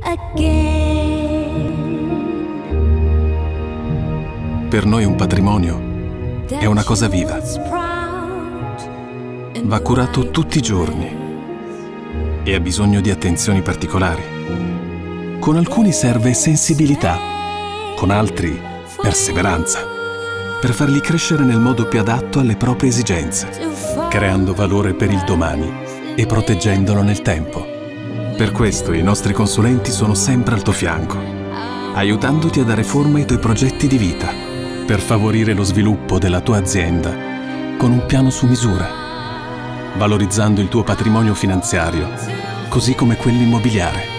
Per noi un patrimonio è una cosa viva. Va curato tutti i giorni e ha bisogno di attenzioni particolari. Con alcuni serve sensibilità, con altri perseveranza, per farli crescere nel modo più adatto alle proprie esigenze, creando valore per il domani e proteggendolo nel tempo. Per questo i nostri consulenti sono sempre al tuo fianco, aiutandoti a dare forma ai tuoi progetti di vita, per favorire lo sviluppo della tua azienda con un piano su misura, valorizzando il tuo patrimonio finanziario, così come quello immobiliare,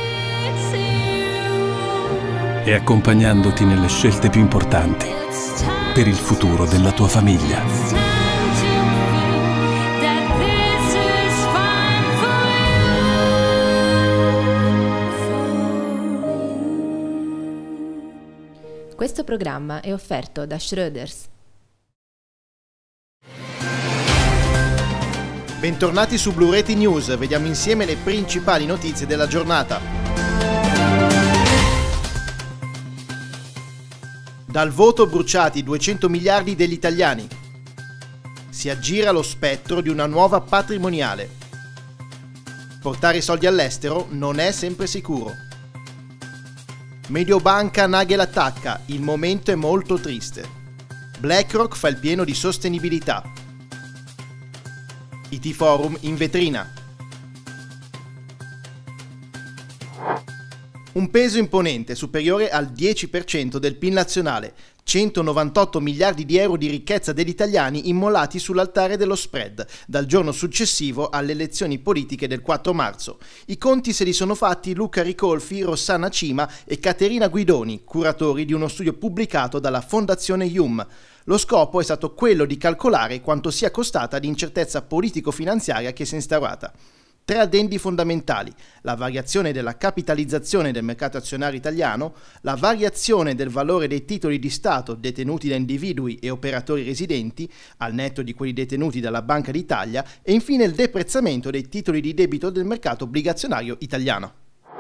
e accompagnandoti nelle scelte più importanti per il futuro della tua famiglia. Questo programma è offerto da Schroders. Bentornati su Blu Reti News, vediamo insieme le principali notizie della giornata. Dal voto bruciati 200 miliardi degli italiani. Si aggira lo spettro di una nuova patrimoniale. Portare i soldi all'estero non è sempre sicuro. Mediobanca Nagel attacca, il momento è molto triste. BlackRock fa il pieno di sostenibilità. IT Forum in vetrina. Un peso imponente, superiore al 10% del PIL nazionale, 198 miliardi di euro di ricchezza degli italiani immolati sull'altare dello spread, dal giorno successivo alle elezioni politiche del 4 marzo. I conti se li sono fatti Luca Ricolfi, Rossana Cima e Caterina Guidoni, curatori di uno studio pubblicato dalla Fondazione IUM. Lo scopo è stato quello di calcolare quanto sia costata l'incertezza politico-finanziaria che si è instaurata. Tre addendi fondamentali: la variazione della capitalizzazione del mercato azionario italiano, la variazione del valore dei titoli di Stato detenuti da individui e operatori residenti, al netto di quelli detenuti dalla Banca d'Italia, e infine il deprezzamento dei titoli di debito del mercato obbligazionario italiano.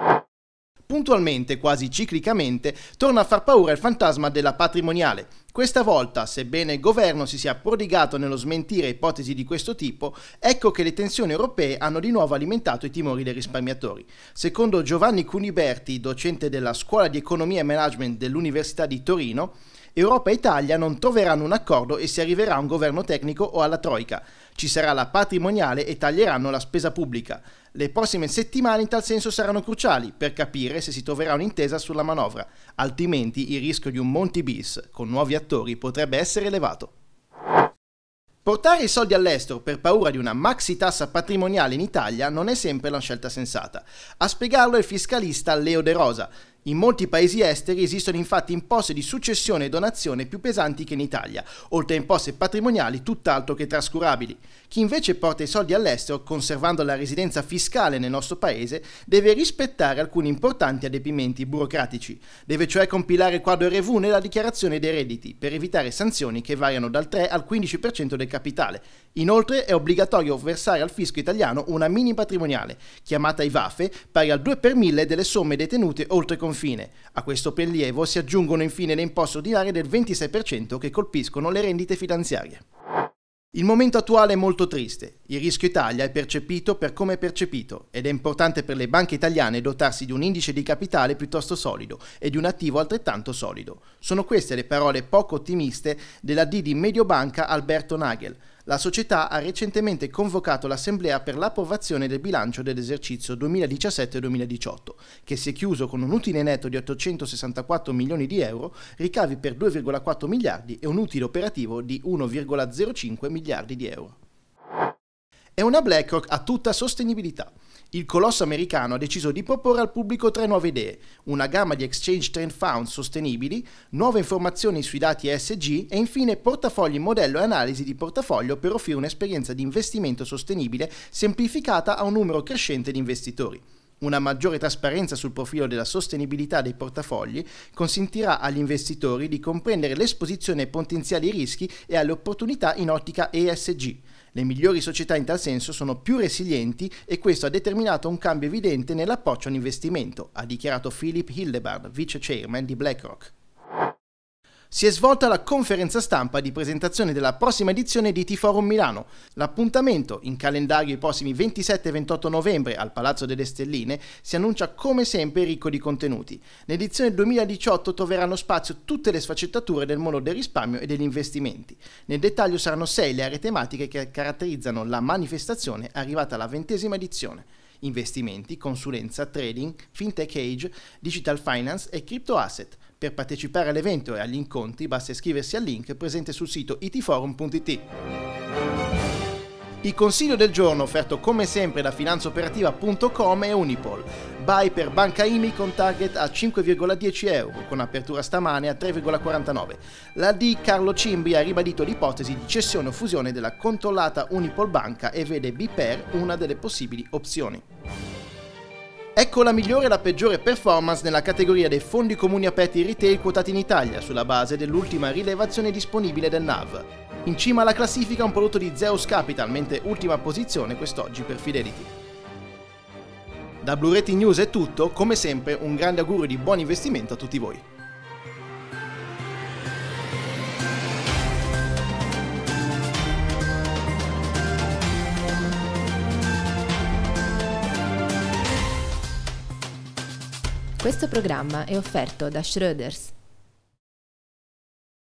Puntualmente, quasi ciclicamente, torna a far paura il fantasma della patrimoniale. Questa volta, sebbene il governo si sia prodigato nello smentire ipotesi di questo tipo, ecco che le tensioni europee hanno di nuovo alimentato i timori dei risparmiatori. Secondo Giovanni Cuniberti, docente della Scuola di Economia e Management dell'Università di Torino, Europa e Italia non troveranno un accordo e si arriverà a un governo tecnico o alla troika. Ci sarà la patrimoniale e taglieranno la spesa pubblica. Le prossime settimane in tal senso saranno cruciali per capire se si troverà un'intesa sulla manovra, altrimenti il rischio di un Monti bis con nuovi attori potrebbe essere elevato. Portare i soldi all'estero per paura di una maxi tassa patrimoniale in Italia non è sempre la scelta sensata. A spiegarlo è il fiscalista Leo De Rosa. In molti paesi esteri esistono infatti imposte di successione e donazione più pesanti che in Italia, oltre a imposte patrimoniali tutt'altro che trascurabili. Chi invece porta i soldi all'estero, conservando la residenza fiscale nel nostro paese, deve rispettare alcuni importanti adempimenti burocratici. Deve cioè compilare il quadro RV nella dichiarazione dei redditi, per evitare sanzioni che variano dal 3 al 15% del capitale. Inoltre è obbligatorio versare al fisco italiano una mini patrimoniale, chiamata IVAFE, pari al 2 per 1000 delle somme detenute oltre confine. A questo prelievo si aggiungono infine le imposte ordinarie del 26% che colpiscono le rendite finanziarie. Il momento attuale è molto triste. Il rischio Italia è percepito per come è percepito ed è importante per le banche italiane dotarsi di un indice di capitale piuttosto solido e di un attivo altrettanto solido. Sono queste le parole poco ottimiste della D di Mediobanca Alberto Nagel. La società ha recentemente convocato l'assemblea per l'approvazione del bilancio dell'esercizio 2017-2018, che si è chiuso con un utile netto di 864 milioni di euro, ricavi per 2,4 miliardi e un utile operativo di 1,05 miliardi di euro. È una BlackRock a tutta sostenibilità. Il colosso americano ha deciso di proporre al pubblico 3 nuove idee: una gamma di exchange trend fund sostenibili, nuove informazioni sui dati ESG e infine portafogli modello e analisi di portafoglio per offrire un'esperienza di investimento sostenibile semplificata a un numero crescente di investitori. Una maggiore trasparenza sul profilo della sostenibilità dei portafogli consentirà agli investitori di comprendere l'esposizione ai potenziali rischi e alle opportunità in ottica ESG. Le migliori società in tal senso sono più resilienti e questo ha determinato un cambio evidente nell'approccio all'investimento, ha dichiarato Philip Hildebard, vice chairman di BlackRock. Si è svolta la conferenza stampa di presentazione della prossima edizione di T-Forum Milano. L'appuntamento, in calendario i prossimi 27 e 28 novembre al Palazzo delle Stelline, si annuncia come sempre ricco di contenuti. Nell'edizione 2018 troveranno spazio tutte le sfaccettature del mondo del risparmio e degli investimenti. Nel dettaglio saranno 6 le aree tematiche che caratterizzano la manifestazione arrivata alla 20ª edizione. Investimenti, consulenza, trading, fintech age, digital finance e crypto asset. Per partecipare all'evento e agli incontri basta iscriversi al link presente sul sito itforum.it. Il consiglio del giorno offerto come sempre da finanzaoperativa.com è Unipol. Buy per Banca IMI con target a 5,10 euro, con apertura stamane a 3,49. La D Carlo Cimbri ha ribadito l'ipotesi di cessione o fusione della controllata Unipol Banca e vede BPER una delle possibili opzioni. Ecco la migliore e la peggiore performance nella categoria dei fondi comuni aperti retail quotati in Italia, sulla base dell'ultima rilevazione disponibile del NAV. In cima alla classifica un prodotto di Zeus Capital, mentre ultima posizione quest'oggi per Fidelity. Da Blue Rating News è tutto, come sempre un grande augurio di buon investimento a tutti voi. Questo programma è offerto da Schroders.